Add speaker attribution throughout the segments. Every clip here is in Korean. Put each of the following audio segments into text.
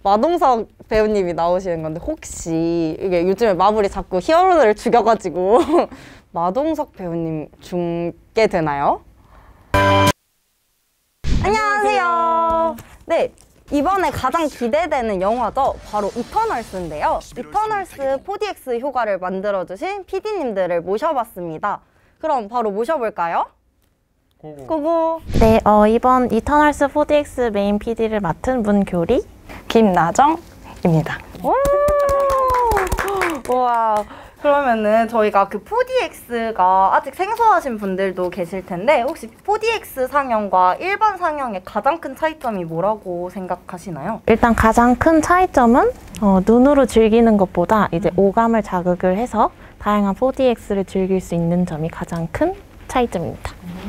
Speaker 1: 마동석 배우님이 나오시는 건데 혹시 이게 요즘에 마블이 자꾸 히어로들을 죽여가지고 마동석 배우님 죽게 되나요? 안녕하세요. 네, 이번에 가장 기대되는 영화죠. 바로 이터널스인데요. 이터널스 4DX 효과를 만들어주신 PD님들을 모셔봤습니다. 그럼 바로 모셔볼까요? 고고.
Speaker 2: 네, 이번 이터널스 4DX 메인 PD를 맡은 문교리,
Speaker 3: 김나정입니다.
Speaker 1: 와, 그러면은 저희가 그 4DX가 아직 생소하신 분들도 계실 텐데 혹시 4DX 상영과 일반 상영의 가장 큰 차이점이 뭐라고 생각하시나요?
Speaker 2: 일단 가장 큰 차이점은 눈으로 즐기는 것보다 이제 오감을 자극을 해서 다양한 4DX를 즐길 수 있는 점이 가장 큰 차이점입니다.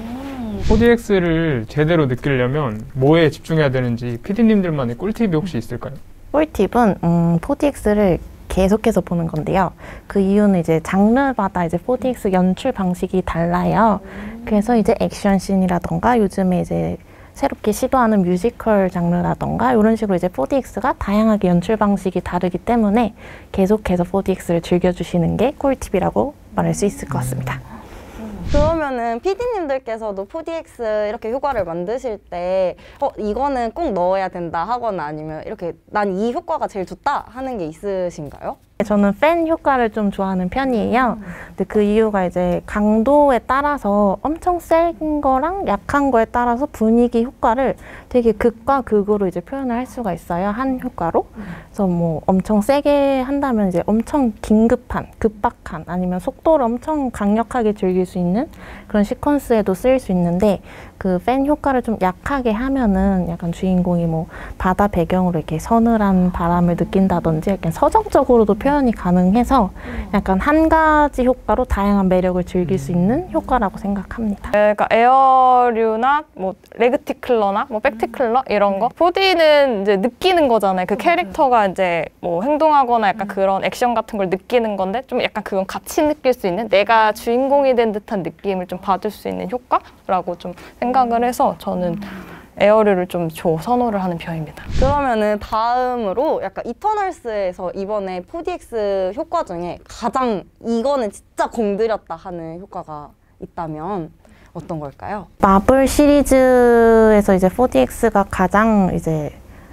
Speaker 4: 4DX를 제대로 느끼려면 뭐에 집중해야 되는지 PD님들만의 꿀팁이 혹시 있을까요?
Speaker 2: 꿀팁은 4DX를 계속해서 보는 건데요. 그 이유는 이제 장르마다 이제 4DX 연출 방식이 달라요. 그래서 이제 액션씬이라던가 요즘에 이제 새롭게 시도하는 뮤지컬 장르라던가 이런 식으로 이제 4DX가 다양하게 연출 방식이 다르기 때문에 계속해서 4DX를 즐겨주시는 게 꿀팁이라고 말할 수 있을 것 같습니다.
Speaker 1: 그러면은 PD님들께서도 4DX 이렇게 효과를 만드실 때 이거는 꼭 넣어야 된다 하거나 아니면 이렇게 난 이 효과가 제일 좋다 하는 게 있으신가요?
Speaker 2: 저는 팬 효과를 좀 좋아하는 편이에요. 근데 그 이유가 이제 강도에 따라서 엄청 센 거랑 약한 거에 따라서 분위기 효과를 되게 극과 극으로 이제 표현을 할 수가 있어요. 한 효과로. 그래서 뭐 엄청 세게 한다면 이제 엄청 긴급한, 급박한 아니면 속도를 엄청 강력하게 즐길 수 있는 그런 시퀀스에도 쓰일 수 있는데 그 팬 효과를 좀 약하게 하면은 약간 주인공이 뭐 바다 배경으로 이렇게 서늘한 바람을 느낀다든지 약간 서정적으로도 표현이 가능해서 약간 한 가지 효과로 다양한 매력을 즐길 수 있는 효과라고 생각합니다.
Speaker 3: 그러니까 에어류나 뭐 레그티클러나 뭐 백티클러 이런 거 4D는 이제 느끼는 거잖아요. 그 캐릭터가 이제 뭐 행동하거나 약간 그런 액션 같은 걸 느끼는 건데 좀 약간 그건 같이 느낄 수 있는 내가 주인공이 된 듯한 느낌을 좀 받을 수 있는 효과라고 좀 생각을 해서 저는 에어류를 좀 선호를 하는 편입니다.
Speaker 1: 그러면은 다음으로 약간 이터널스에서 이번에 4DX 효과 중에 가장 이거는 진짜 공들였다 하는 효과가 있다면 어떤 걸까요?
Speaker 2: 마블 시리즈에서 이제 4DX가 가장 이제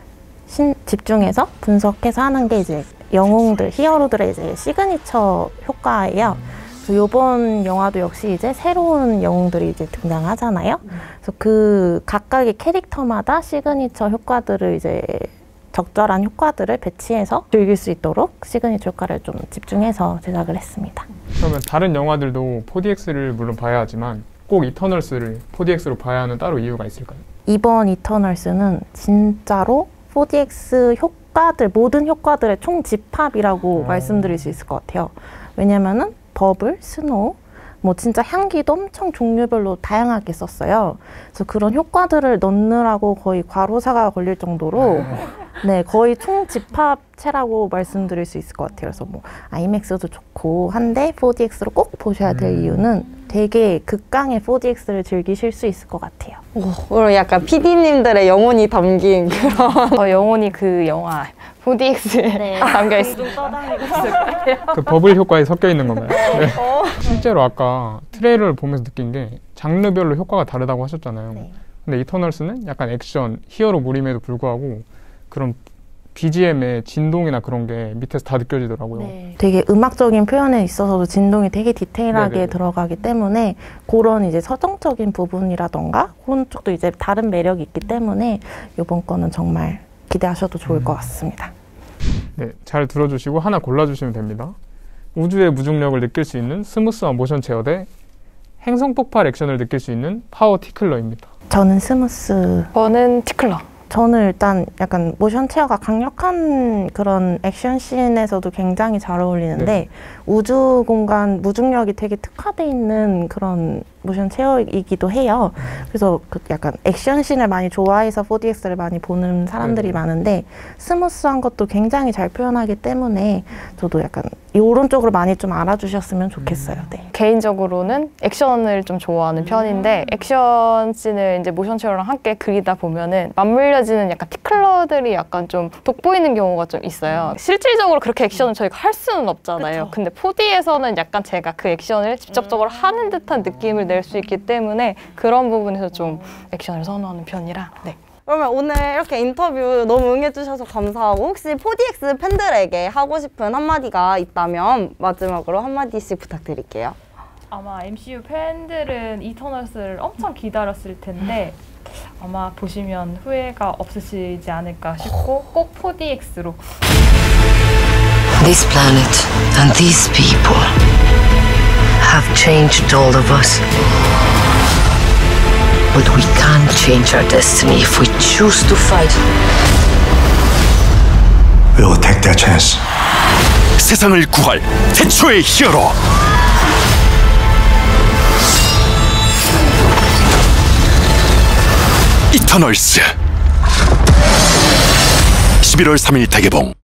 Speaker 2: 집중해서 분석해서 하는 게 이제 영웅들, 히어로들의 이제 시그니처 효과예요. 이번 영화도 역시 이제 새로운 영웅들이 이제 등장하잖아요. 그래서 그 각각의 캐릭터마다 시그니처 효과들을 이제 적절한 효과들을 배치해서 즐길 수 있도록 시그니처 효과를 좀 집중해서 제작을 했습니다.
Speaker 4: 그러면 다른 영화들도 4DX를 물론 봐야 하지만 꼭 이터널스를 4DX로 봐야 하는 따로 이유가 있을까요?
Speaker 2: 이번 이터널스는 진짜로 4DX 효과들, 모든 효과들의 총집합이라고 말씀드릴 수 있을 것 같아요. 왜냐면은 버블, 스노우, 뭐 진짜 향기도 엄청 종류별로 다양하게 썼어요. 그래서 그런 효과들을 넣느라고 거의 과로사가 걸릴 정도로 네, 거의 총집합체라고 말씀드릴 수 있을 것 같아요. 그래서 뭐 아이맥스도 좋고 한데 4DX로 꼭 보셔야 될 이유는 되게 극강의 4DX를 즐기실 수 있을 것 같아요.
Speaker 1: 그럼 약간 PD님들의 영혼이 담긴 그런
Speaker 3: 영혼이 그 영화 4DX에 담겨 있습니다.
Speaker 4: 그 버블 효과에 섞여 있는 건가요? 네. 실제로 아까 트레일러를 보면서 느낀 게 장르별로 효과가 다르다고 하셨잖아요.
Speaker 2: 네.
Speaker 4: 근데 이터널스는 약간 액션, 히어로물임에도 불구하고 그런 BGM의 진동이나 그런 게 밑에서 다 느껴지더라고요.
Speaker 2: 네. 되게 음악적인 표현에 있어서도 진동이 되게 디테일하게
Speaker 4: 네네네.
Speaker 2: 들어가기 때문에 그런 이제 서정적인 부분이라던가 그런 쪽도 이제 다른 매력이 있기 때문에 이번 거는 정말 기대하셔도 좋을 것 같습니다.
Speaker 4: 네, 잘 들어주시고 하나 골라주시면 됩니다. 우주의 무중력을 느낄 수 있는 스무스한 모션 체어 대 행성 폭발 액션을 느낄 수 있는 파워 티클러입니다.
Speaker 2: 저는 스무스.
Speaker 3: 저는 티클러.
Speaker 2: 저는 일단 약간 모션 체어가 강력한 그런 액션 씬에서도 굉장히 잘 어울리는데
Speaker 4: 네.
Speaker 2: 우주 공간 무중력이 되게 특화돼 있는 그런 모션 체어이기도 해요. 그래서 그 약간 액션씬을 많이 좋아해서 4DX를 많이 보는 사람들이 많은데 스무스한 것도 굉장히 잘 표현하기 때문에 저도 약간 이런 쪽으로 많이 좀 알아주셨으면 좋겠어요. 네.
Speaker 3: 개인적으로는 액션을 좀 좋아하는 편인데 액션 씬을 이제 모션 체어랑 함께 그리다 보면은 맞물려지는 약간 티클러들이 약간 좀 돋보이는 경우가 좀 있어요. 실질적으로 그렇게 액션을 저희가 할 수는 없잖아요. 근데 4D에서는 약간 제가 그 액션을 직접적으로 하는 듯한 느낌을 낼 수 있기 때문에 그런 부분에서 좀 액션을 선호하는 편이라 네.
Speaker 1: 그러면 오늘 이렇게 인터뷰 너무 응해주셔서 감사하고 혹시 4DX 팬들에게 하고 싶은 한마디가 있다면 마지막으로 한마디씩 부탁드릴게요.
Speaker 5: 아마 MCU 팬들은 이터널스를 엄청 기다렸을 텐데 아마 보시면 후회가 없으시지 않을까 싶고 꼭 4DX로.
Speaker 6: This planet and these people have changed all of us. But we can't change our destiny if we choose to fight.
Speaker 7: We will take their chance.
Speaker 8: 세상을 구할 태초의 히어로 이터널스 11월 3일 대개봉.